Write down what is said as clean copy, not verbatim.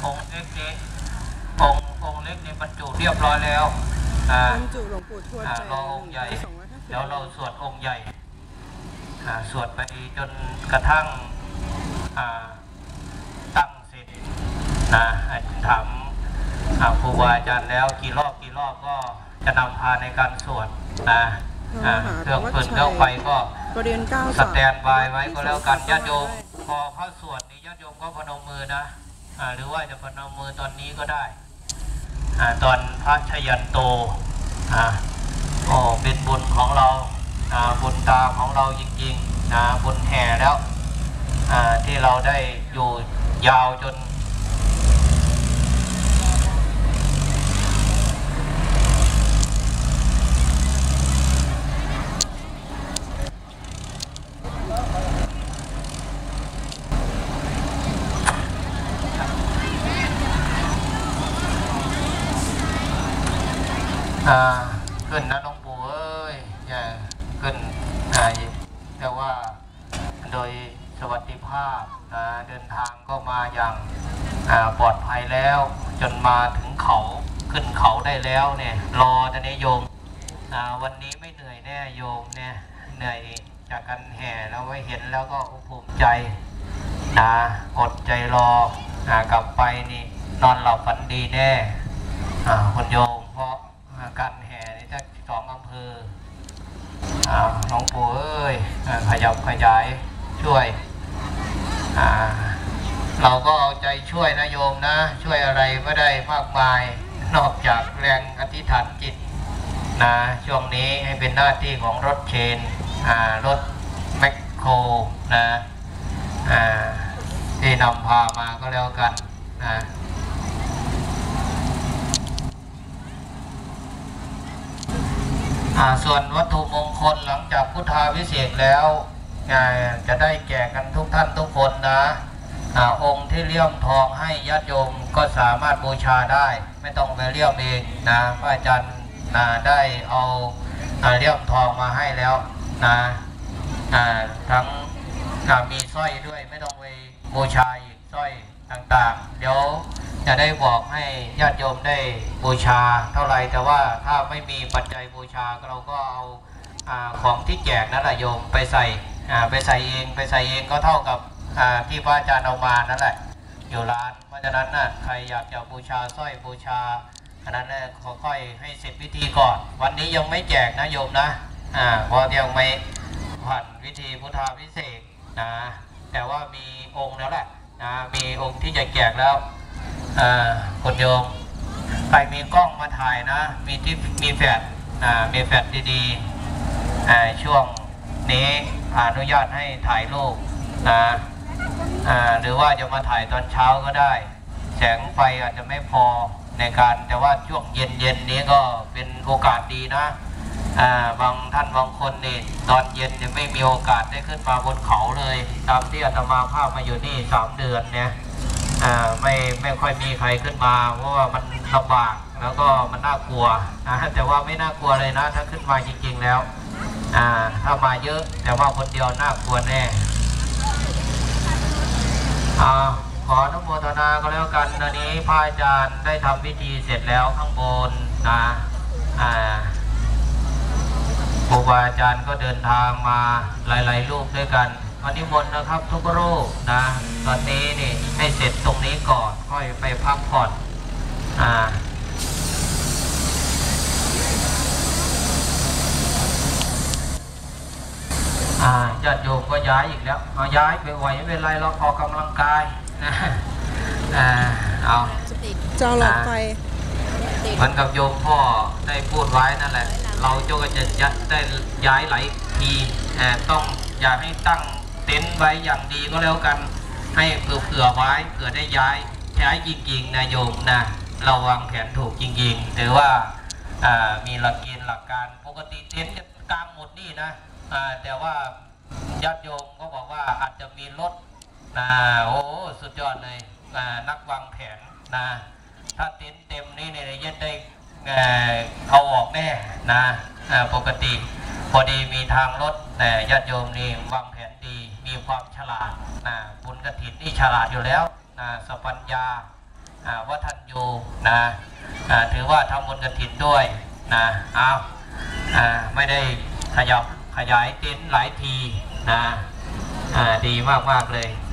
องค์เล็กนี้องค์เล็กนี้บรรจุเรียบร้อยแล้วบรรจุหลวงปู่ทวดรอองค์ใหญ่เดี๋ยวเราสวดองค์ใหญ่สวดไปจนกระทั่งตั้งเสร็จถามครูบาอาจารย์แล้วกี่รอบก็จะนำพาในการสวดเครื่องปืนเครื่องไฟก็สแตนบายไว้ก็แล้วกันญาติโยมพอพระสวดนี้ญาติโยมก็พนมมือนะหรือว่าจะพนมมือตอนนี้ก็ได้ตอนพระชยันโตเป็นบุญของเราบุญตาของเราจริงๆบุญแห่แล้วที่เราได้อยู่ยาวจนขึ้นนะหลวงปู่เอ้ยอย่าขึ้นแต่ว่าโดยสวัสดิภาพเดินทางก็มาอย่างปลอดภัยแล้วจนมาถึงเขาขึ้นเขาได้แล้วเนี่ยรอตอนนี้โยมวันนี้ไม่เหนื่อยแน่โยมเนี่ยเหนื่อยจากการแห่แล้วไว้เห็นแล้วก็ภูมิใจอดใจรอกลับไปนี่นอนหลับฝันดีแน่คุณโยมเพราะการแห่นี่จะ2 อำเภอหลวงปู่เอ้ยขยับขยายช่วยเราก็เอาใจช่วยนะโยมนะช่วยอะไรไม่ได้มากมายนอกจากแรงอธิษฐานจิตช่วงนี้ให้เป็นหน้าที่ของรถเชนรถแมคโครที่นำพามาก็แล้วกันส่วนวัตถุมงคลหลังจากพุทธาพิเศษแล้วจะได้แก่กันทุกท่านทุกคนนะองค์ที่เลี่ยมทองให้ญาติโยมก็สามารถบูชาได้ไม่ต้องไปเลี่ยมเองนะพระอาจารย์ได้เอาเลี่ยมทองมาให้แล้วทั้งมีสร้อยด้วยไม่ต้องไปบูชาอีกสร้อยต่างๆเดี๋ยวจะได้บอกให้ญาติโยมได้บูชาเท่าไรแต่ว่าถ้าไม่มีปัจจัยบูชาเราก็เอาของที่แจกนั่นแหละโยมไปใส่เองก็เท่ากับที่พระอาจารย์เอามานั่นแหละอยู่ร้านเพราะฉะนั้นใครอยากจะบูชาสร้อยบูชาอันนั้นค่อยให้เสร็จพิธีก่อนวันนี้ยังไม่แจกนะโยมนะเพราะยังไม่ผ่านวิธีพุทธาพิเศษแต่ว่ามีองค์แล้วแหละมีองค์ที่จะแจกแล้วคุณโยมใครมีกล้องมาถ่ายนะมีแฟลชดีๆช่วงนี้อนุญาตให้ถ่ายรูปหรือว่าจะมาถ่ายตอนเช้าก็ได้แสงไฟอาจจะไม่พอในการแต่ว่าช่วงเย็นนี้ก็เป็นโอกาสดีนะบางท่านบางคนนี่ตอนเย็นจะไม่มีโอกาสได้ขึ้นมาบนเขาเลยตามที่อาตมาภาพมาอยู่นี่3 เดือนเนี่ยไม่ค่อยมีใครขึ้นมาเพราะว่ามันลำบากแล้วก็มันน่ากลัวแต่ว่าไม่น่ากลัวเลยนะถ้าขึ้นมาจริงๆแล้วถ้ามาเยอะแต่ว่าคนเดียวน่ากลัวแน่ขออนุโมทนาก็แล้วกันตอนนี้พระอาจารย์ได้ทำพิธีเสร็จแล้วข้างบนครูบาอาจารย์ก็เดินทางมาหลายๆรูปด้วยกันวันนี้มนต์นะครับทุกรูปตอนนี้นี่ให้เสร็จตรงนี้ก่อนค่อยไปพักผ่อนญาติโยมก็ย้ายอีกแล้วย้ายไปไหวไม่เป็นไรเราออกกำลังกายเอาจอหลอดไฟเหมือนกับโยมพ่อได้พูดไว้นั่นแหละเราก็จะได้ย้ายหลายทีต้องอย่าให้ตั้งเต็นท์ไว้อย่างดีก็แล้วกันให้เผื่อไว้เผื่อได้ย้ายจริงๆนะโยมนะเราวางแผนถูกจริงๆหรือว่ามีหลักเกณฑ์หลักการปกติเต็นท์จะกลางหมดนี่นะแต่ว่าญาติโยมก็บอกว่าอาจจะมีรถโอ้สุดยอดเลยนักวางแผนถ้าเต็นท์เต็มนี่เนี่ยจะได้เอาออกแน่ปกติพอดีมีทางรถแต่ญาติโยมนี่วางแผนดีมีความฉลาดบุญกฐินนี่ฉลาดอยู่แล้วสัพพัญญาวัฒนยูนะถือว่าทำบุญกฐินด้วยนะเอาไม่ได้ขยายเต็นท์หลายทีนะดีมากๆเลย